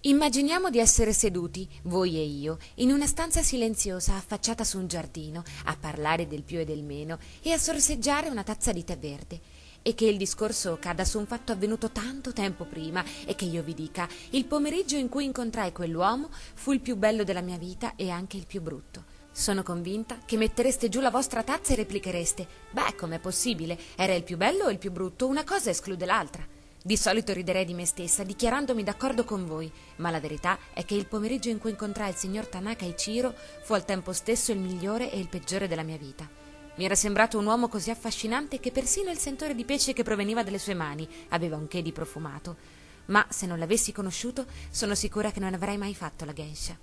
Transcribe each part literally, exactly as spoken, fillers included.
Immaginiamo di essere seduti, voi e io, in una stanza silenziosa affacciata su un giardino, a parlare del più e del meno e a sorseggiare una tazza di tè verde, e che il discorso cada su un fatto avvenuto tanto tempo prima e che io vi dica: il pomeriggio in cui incontrai quell'uomo fu il più bello della mia vita e anche il più brutto. Sono convinta che mettereste giù la vostra tazza e replichereste: beh, com'è possibile? Era il più bello o il più brutto? Una cosa esclude l'altra. Di solito riderei di me stessa, dichiarandomi d'accordo con voi, ma la verità è che il pomeriggio in cui incontrai il signor Tanaka Ichiro fu al tempo stesso il migliore e il peggiore della mia vita. Mi era sembrato un uomo così affascinante che persino il sentore di pesce che proveniva dalle sue mani aveva un che di profumato. Ma se non l'avessi conosciuto, sono sicura che non avrei mai fatto la geisha.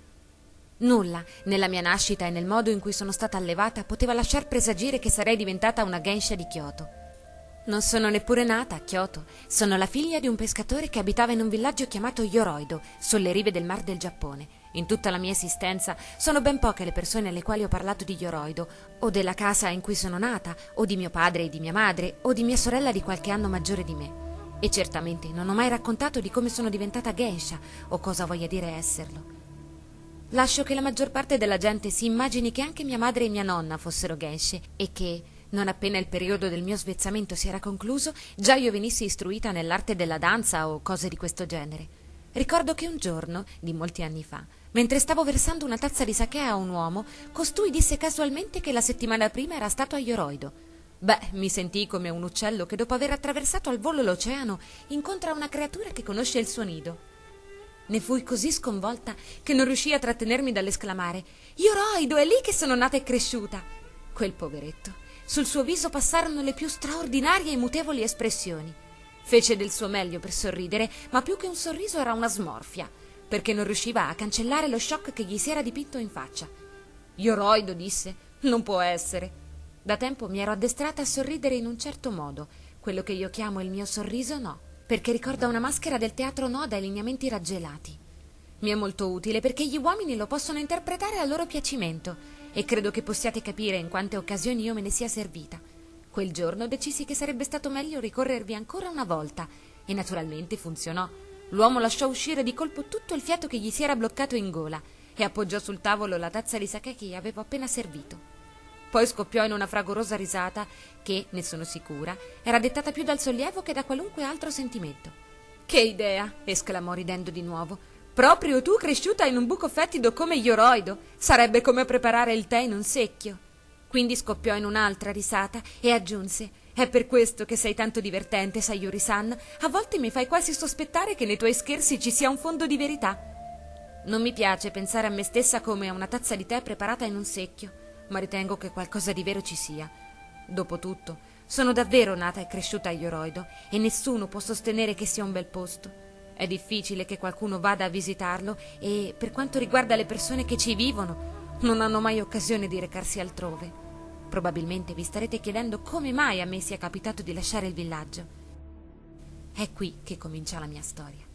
Nulla, nella mia nascita e nel modo in cui sono stata allevata, poteva lasciar presagire che sarei diventata una geisha di Kyoto. Non sono neppure nata a Kyoto, sono la figlia di un pescatore che abitava in un villaggio chiamato Yoroido, sulle rive del Mar del Giappone. In tutta la mia esistenza sono ben poche le persone alle quali ho parlato di Yoroido, o della casa in cui sono nata, o di mio padre e di mia madre, o di mia sorella di qualche anno maggiore di me. E certamente non ho mai raccontato di come sono diventata geisha, o cosa voglia dire esserlo. Lascio che la maggior parte della gente si immagini che anche mia madre e mia nonna fossero geishe e che, non appena il periodo del mio svezzamento si era concluso, già io venissi istruita nell'arte della danza o cose di questo genere. Ricordo che un giorno, di molti anni fa, mentre stavo versando una tazza di sake a un uomo, costui disse casualmente che la settimana prima era stato a Yoroido. Beh, mi sentii come un uccello che dopo aver attraversato al volo l'oceano incontra una creatura che conosce il suo nido. Ne fui così sconvolta che non riuscii a trattenermi dall'esclamare: «Yoroido, è lì che sono nata e cresciuta!» Quel poveretto, sul suo viso passarono le più straordinarie e mutevoli espressioni. Fece del suo meglio per sorridere, ma più che un sorriso era una smorfia, perché non riusciva a cancellare lo shock che gli si era dipinto in faccia. «Yoroido», disse, «non può essere». Da tempo mi ero addestrata a sorridere in un certo modo, quello che io chiamo il mio sorriso no, perché ricorda una maschera del teatro no dai lineamenti raggelati. Mi è molto utile perché gli uomini lo possono interpretare a loro piacimento, e credo che possiate capire in quante occasioni io me ne sia servita. Quel giorno decisi che sarebbe stato meglio ricorrervi ancora una volta, e naturalmente funzionò. L'uomo lasciò uscire di colpo tutto il fiato che gli si era bloccato in gola e appoggiò sul tavolo la tazza di sake che gli avevo appena servito. Poi scoppiò in una fragorosa risata che, ne sono sicura, era dettata più dal sollievo che da qualunque altro sentimento. «Che idea!» esclamò ridendo di nuovo. «Proprio tu cresciuta in un buco fettido come Yoroido! Sarebbe come preparare il tè in un secchio!» Quindi scoppiò in un'altra risata e aggiunse: «È per questo che sei tanto divertente, Sayuri-san. A volte mi fai quasi sospettare che nei tuoi scherzi ci sia un fondo di verità». Non mi piace pensare a me stessa come a una tazza di tè preparata in un secchio, ma ritengo che qualcosa di vero ci sia. Dopotutto, sono davvero nata e cresciuta a Yoroido e nessuno può sostenere che sia un bel posto. È difficile che qualcuno vada a visitarlo e, per quanto riguarda le persone che ci vivono, non hanno mai occasione di recarsi altrove. Probabilmente vi starete chiedendo come mai a me sia capitato di lasciare il villaggio. È qui che comincia la mia storia.